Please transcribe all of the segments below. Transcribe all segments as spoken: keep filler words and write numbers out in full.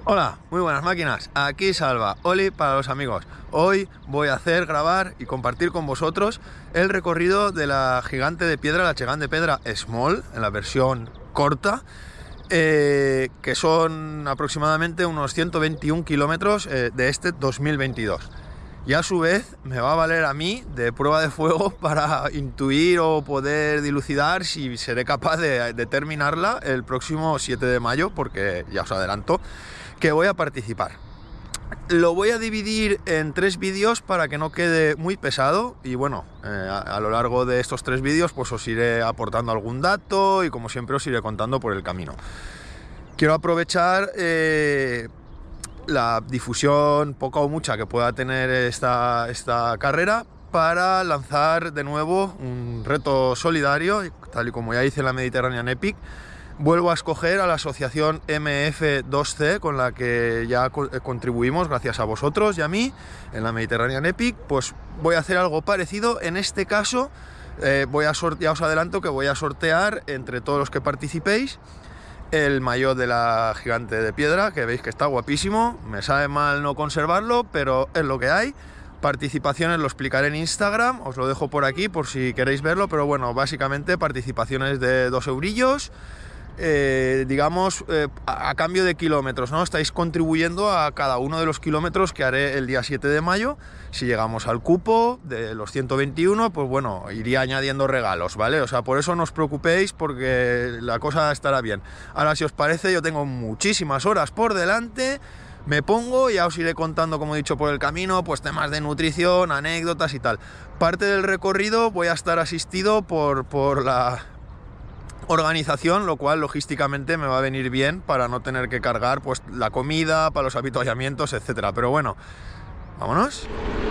Hola, muy buenas máquinas, aquí Salva, Oli para los amigos. Hoy voy a hacer, grabar y compartir con vosotros el recorrido de la Gigante de Piedra, la Chegán de Pedra Small, en la versión corta, eh, que son aproximadamente unos ciento veintiún kilómetros eh, de este dos mil veintidós. Y a su vez me va a valer a mí de prueba de fuego para intuir o poder dilucidar si seré capaz de, de terminarla el próximo siete de mayo, porque ya os adelanto que voy a participar. Lo voy a dividir en tres vídeos para que no quede muy pesado y bueno, eh, a, a lo largo de estos tres vídeos pues os iré aportando algún dato y como siempre os iré contando por el camino. Quiero aprovechar eh, la difusión poca o mucha que pueda tener esta, esta carrera para lanzar de nuevo un reto solidario, tal y como ya hice en la Mediterranean Epic. Vuelvo a escoger a la asociación M F dos C con la que ya contribuimos gracias a vosotros y a mí en la Mediterranean Epic. Pues voy a hacer algo parecido. En este caso eh, voy a sortear, ya os adelanto que voy a sortear entre todos los que participéis el maillot de la Gigante de Piedra, que veis que está guapísimo. Me sabe mal no conservarlo, pero es lo que hay. Participaciones lo explicaré en Instagram, os lo dejo por aquí por si queréis verlo, pero bueno, básicamente participaciones de dos eurillos. Eh, digamos eh, a, a cambio de kilómetros, ¿no? Estáis contribuyendo a cada uno de los kilómetros que haré el día siete de mayo. Si llegamos al cupo de los ciento veintiuno, pues bueno, iría añadiendo regalos, ¿vale? O sea, por eso no os preocupéis porque la cosa estará bien. Ahora, si os parece, yo tengo muchísimas horas por delante. Me pongo, ya os iré contando, como he dicho, por el camino, pues temas de nutrición, anécdotas y tal. Parte del recorrido voy a estar asistido por, por la organización, lo cual logísticamente me va a venir bien para no tener que cargar pues la comida, para los avituallamientos, etcétera. Pero bueno, vámonos.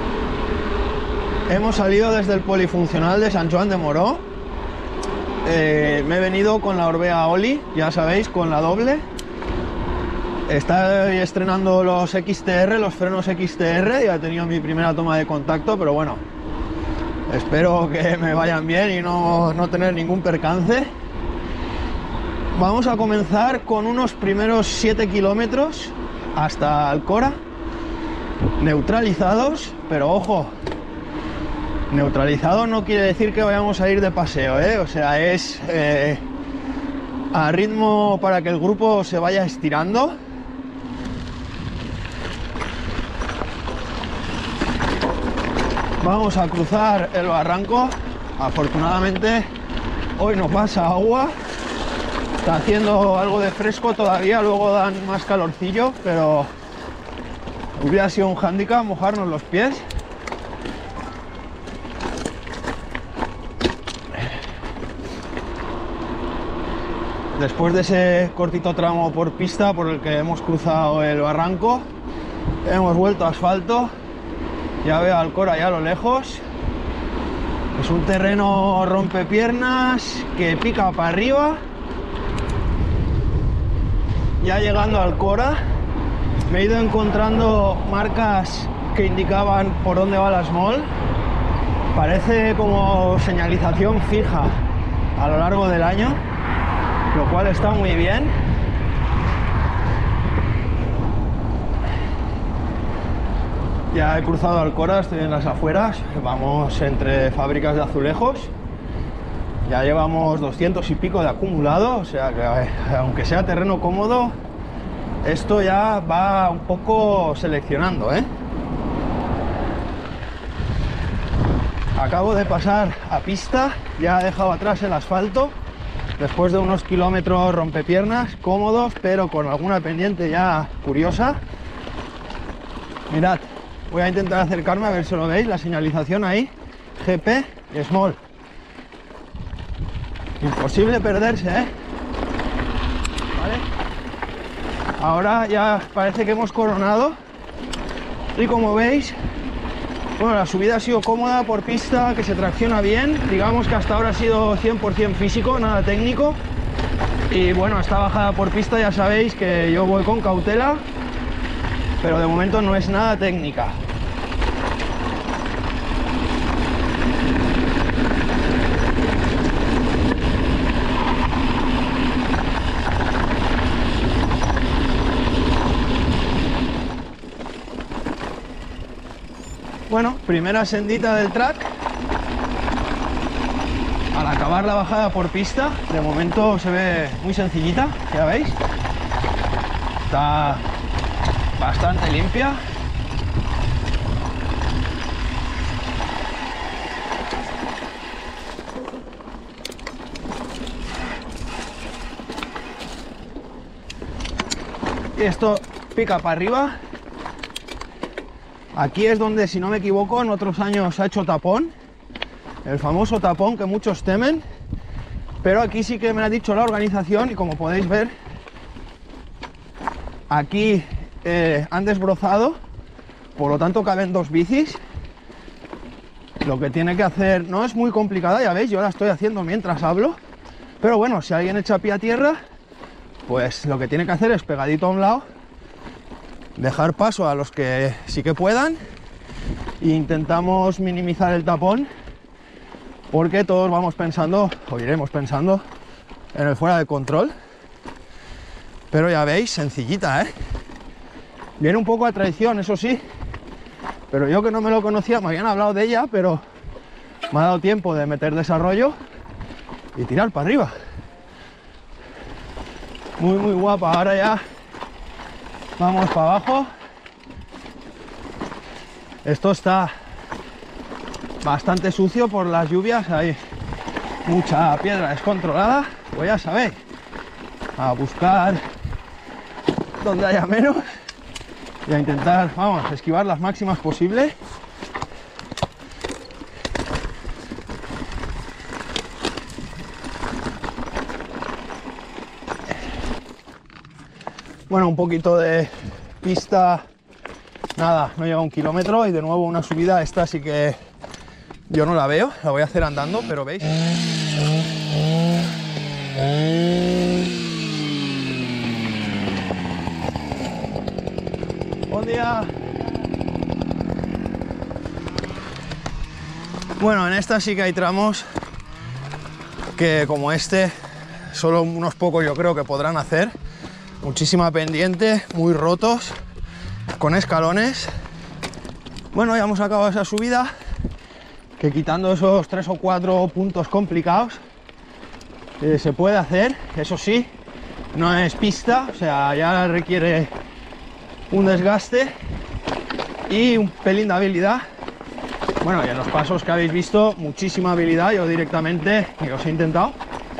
Hemos salido desde el polifuncional de Sant Joan de Moró. Eh, me he venido con la Orbea Oli, ya sabéis, con la doble. Estoy estrenando los X T R, los frenos X T R, ya he tenido mi primera toma de contacto, pero bueno, espero que me vayan bien y no, no tener ningún percance. Vamos a comenzar con unos primeros siete kilómetros hasta Alcora, neutralizados, pero ojo, neutralizado no quiere decir que vayamos a ir de paseo, ¿eh? O sea, es eh, a ritmo para que el grupo se vaya estirando. Vamos a cruzar el barranco. Afortunadamente hoy no pasa agua. Está haciendo algo de fresco todavía, luego dan más calorcillo, pero hubiera sido un hándicap mojarnos los pies. Después de ese cortito tramo por pista por el que hemos cruzado el barranco, hemos vuelto a asfalto. Ya veo Alcora ya a lo lejos. Es un terreno rompepiernas que pica para arriba. Ya llegando a Alcora me he ido encontrando marcas que indicaban por dónde va la Small. Parece como señalización fija a lo largo del año, lo cual está muy bien. Ya he cruzado Alcora, estoy en las afueras, vamos entre fábricas de azulejos. Ya llevamos doscientos y pico de acumulado, o sea que aunque sea terreno cómodo, esto ya va un poco seleccionando, ¿eh? Acabo de pasar a pista, ya he dejado atrás el asfalto, después de unos kilómetros rompepiernas, cómodos, pero con alguna pendiente ya curiosa. Mirad, voy a intentar acercarme a ver si lo veis, la señalización ahí, G P Small. Imposible perderse, ¿eh? Vale. Ahora ya parece que hemos coronado y como veis, bueno, la subida ha sido cómoda por pista, que se tracciona bien. Digamos que hasta ahora ha sido cien por cien físico, nada técnico. Y bueno, esta bajada por pista ya sabéis que yo voy con cautela, pero de momento no es nada técnica. Bueno, primera sendita del track. Al acabar la bajada por pista, de momento se ve muy sencillita, ya veis. Está bastante limpia. Y esto pica para arriba. Aquí es donde, si no me equivoco, en otros años se ha hecho tapón. El famoso tapón que muchos temen. Pero aquí sí que me lo ha dicho la organización y como podéis ver, aquí eh, han desbrozado, por lo tanto caben dos bicis. Lo que tiene que hacer no es muy complicada, ya veis, yo la estoy haciendo mientras hablo. Pero bueno, si alguien echa pie a tierra, pues lo que tiene que hacer es pegadito a un lado, dejar paso a los que sí que puedan e intentamos minimizar el tapón, porque todos vamos pensando, o iremos pensando, en el fuera de control. Pero ya veis, sencillita, ¿eh? Viene un poco a traición, eso sí, pero yo que no me lo conocía, me habían hablado de ella, pero me ha dado tiempo de meter desarrollo y tirar para arriba. Muy, muy guapa. Ahora ya vamos para abajo. Esto está bastante sucio por las lluvias, hay mucha piedra descontrolada, pues ya sabéis, a buscar donde haya menos y a intentar, vamos, esquivar las máximas posibles. Bueno, un poquito de pista, nada, no llega a un kilómetro y de nuevo una subida, esta sí que yo no la veo, la voy a hacer andando, pero veis. Buen día. Bueno, en esta sí que hay tramos que como este, solo unos pocos yo creo que podrán hacer. Muchísima pendiente, muy rotos, con escalones. Bueno, ya hemos acabado esa subida, que quitando esos tres o cuatro puntos complicados eh, se puede hacer. Eso sí, no es pista, o sea, ya requiere un desgaste y un pelín de habilidad. Bueno, y en los pasos que habéis visto, muchísima habilidad, yo directamente ni os he intentado.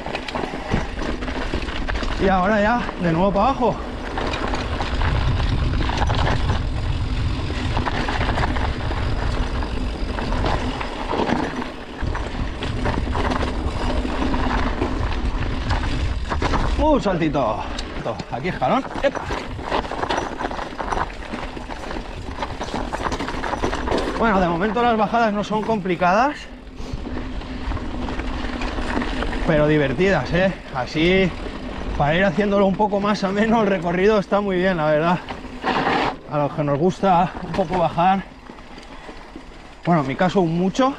Y ahora ya, de nuevo para abajo. Un saltito. Aquí escalón. ¡Epa! Bueno, de momento las bajadas no son complicadas, pero divertidas, ¿eh? Así, para ir haciéndolo un poco más ameno, el recorrido está muy bien, la verdad. A los que nos gusta un poco bajar, bueno, en mi caso mucho,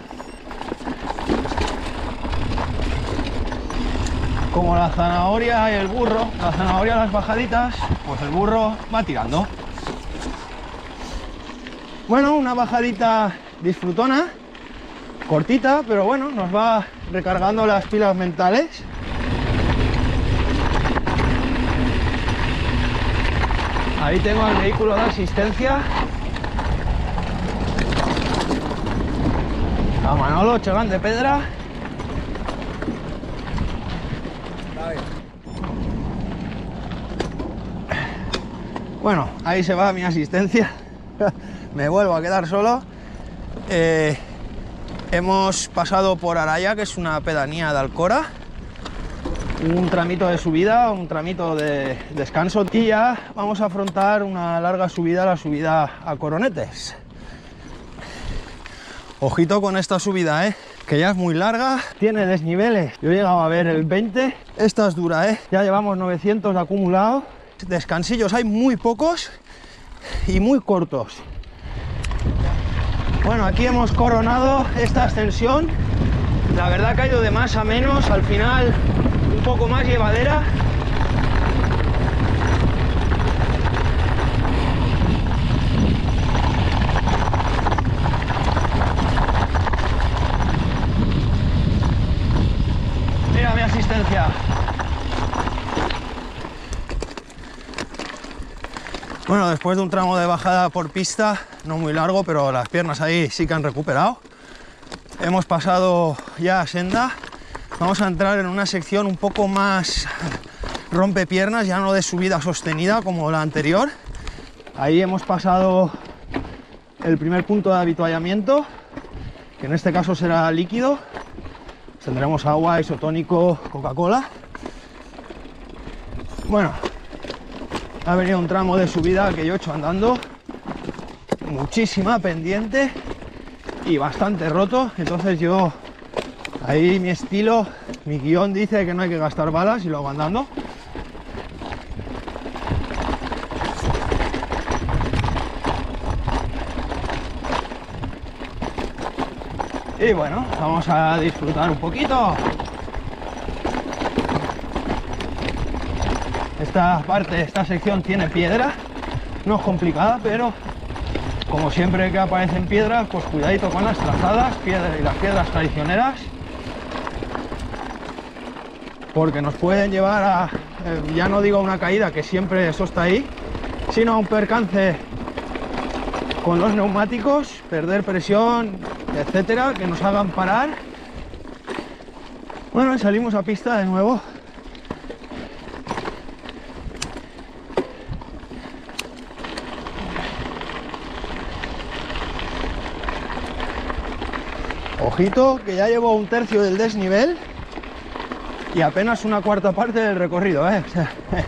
como la zanahoria y el burro. La zanahoria las bajaditas, pues el burro va tirando. Bueno, una bajadita disfrutona, cortita, pero bueno, nos va recargando las pilas mentales. Ahí tengo el vehículo de asistencia. A Manolo, Chegán de Pedra. Bueno, ahí se va mi asistencia. Me vuelvo a quedar solo. Eh, hemos pasado por Araya, que es una pedanía de Alcora. Un tramito de subida, un tramito de descanso. Y ya vamos a afrontar una larga subida, la subida a Coronetes. Ojito con esta subida, ¿eh? Que ya es muy larga, tiene desniveles. Yo he llegado a ver el veinte. Esta es dura, ¿eh? Ya llevamos novecientos acumulados. Descansillos hay muy pocos y muy cortos. Bueno, aquí hemos coronado esta ascensión. La verdad que ha ido de más a menos, al final un poco más llevadera. Bueno, después de un tramo de bajada por pista, no muy largo, pero las piernas ahí sí que han recuperado. Hemos pasado ya a senda. Vamos a entrar en una sección un poco más rompepiernas, ya no de subida sostenida como la anterior. Ahí hemos pasado el primer punto de avituallamiento, que en este caso será líquido. Tendremos agua, isotónico, Coca-Cola. Bueno, ha venido un tramo de subida que yo he hecho andando, muchísima pendiente y bastante roto, entonces yo, ahí mi estilo, mi guión dice que no hay que gastar balas y lo hago andando. Y bueno, vamos a disfrutar un poquito. Esta parte, esta sección tiene piedra, no es complicada, pero como siempre que aparecen piedras, pues cuidadito con las trazadas piedra, y las piedras traicioneras, porque nos pueden llevar a, eh, ya no digo a una caída, que siempre eso está ahí, sino a un percance con los neumáticos, perder presión, etcétera, que nos hagan parar. Bueno, y salimos a pista de nuevo. Ojito, que ya llevo un tercio del desnivel y apenas una cuarta parte del recorrido, ¿eh? O sea, eh.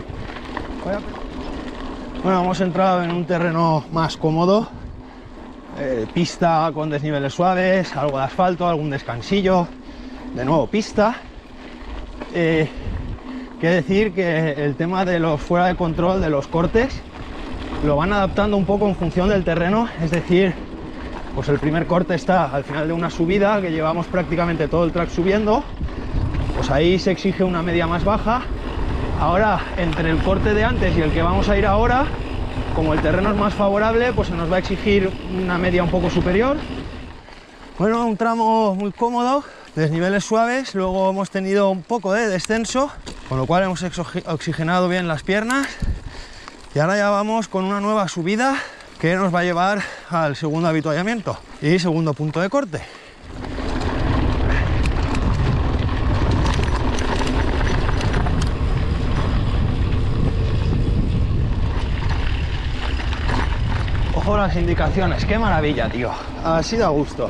Bueno, hemos entrado en un terreno más cómodo, eh, pista con desniveles suaves, algo de asfalto, algún descansillo, de nuevo pista. Eh, que decir que el tema de los fuera de control, de los cortes, lo van adaptando un poco en función del terreno, es decir, pues el primer corte está al final de una subida que llevamos prácticamente todo el track subiendo, pues ahí se exige una media más baja. Ahora, entre el corte de antes y el que vamos a ir ahora, como el terreno es más favorable, pues se nos va a exigir una media un poco superior. Bueno, un tramo muy cómodo, desniveles suaves, luego hemos tenido un poco de descenso, con lo cual hemos oxigenado bien las piernas y ahora ya vamos con una nueva subida que nos va a llevar al segundo avituallamiento y segundo punto de corte. Ojo las indicaciones, qué maravilla, tío. Así da gusto.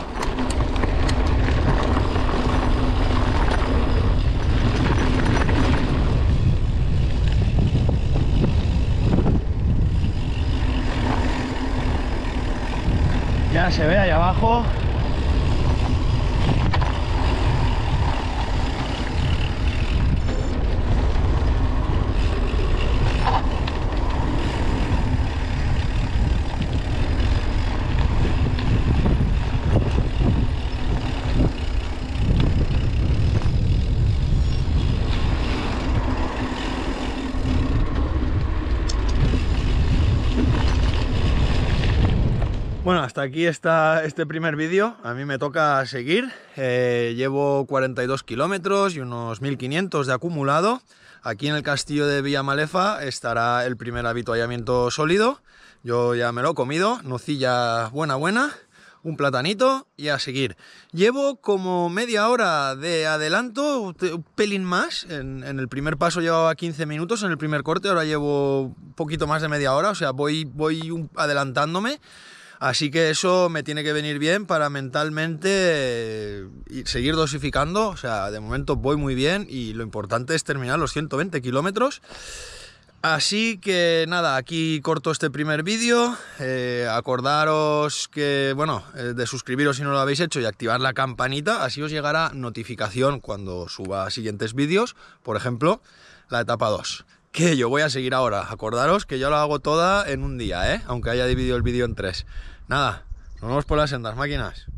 Ya se ve ahí abajo. Bueno, hasta aquí está este primer vídeo. A mí me toca seguir. Eh, llevo cuarenta y dos kilómetros y unos mil quinientos de acumulado. Aquí en el castillo de Villamalefa estará el primer avituallamiento sólido. Yo ya me lo he comido, nocilla buena buena, un platanito y a seguir. Llevo como media hora de adelanto, un pelín más. En, en el primer paso llevaba quince minutos, en el primer corte ahora llevo un poquito más de media hora, o sea, voy, voy un, adelantándome. Así que eso me tiene que venir bien para mentalmente eh, seguir dosificando. O sea, de momento voy muy bien y lo importante es terminar los ciento veinte kilómetros. Así que nada, aquí corto este primer vídeo. Eh, acordaros que, bueno, eh, de suscribiros si no lo habéis hecho y activar la campanita, así os llegará notificación cuando suba siguientes vídeos. Por ejemplo, la etapa dos. Que yo voy a seguir ahora. Acordaros que yo lo hago toda en un día, ¿eh? Aunque haya dividido el vídeo en tres. Nada, nos vemos por las sendas, máquinas.